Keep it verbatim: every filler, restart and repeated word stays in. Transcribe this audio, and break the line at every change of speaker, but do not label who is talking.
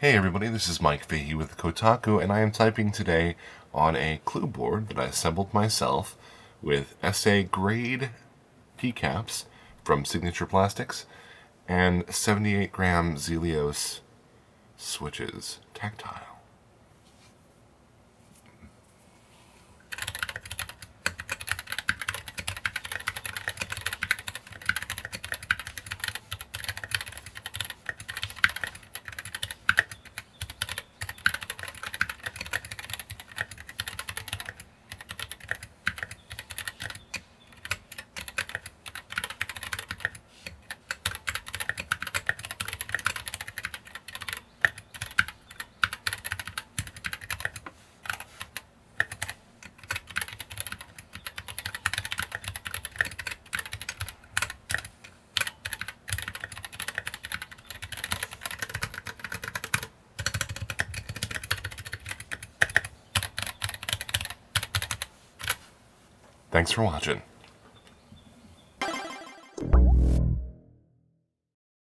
Hey everybody, this is Mike Fahey with Kotaku, and I am typing today on a Clueboard that I assembled myself with essay grade keycaps from Signature Plastics and seventy-eight gram Zealios switches, tactile. Thanks for watching.